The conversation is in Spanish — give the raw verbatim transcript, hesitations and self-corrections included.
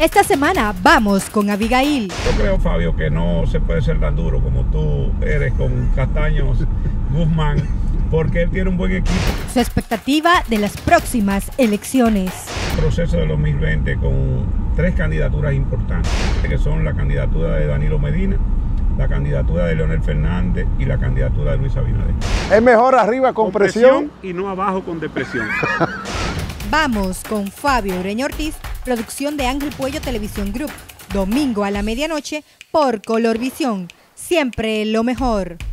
Esta semana vamos con Abigail. Yo creo, Fabio, que no se puede ser tan duro como tú eres con Castaños Guzmán, porque él tiene un buen equipo. Su expectativa de las próximas elecciones. El proceso de dos mil veinte con tres candidaturas importantes, que son la candidatura de Danilo Medina, la candidatura de Leonel Fernández y la candidatura de Luis Abinader. Es mejor arriba con, con presión. presión y no abajo con depresión. Vamos con Fabio Ureña Ortiz, producción de Ángel Puello Televisión Group, domingo a la medianoche por Colorvisión. Siempre lo mejor.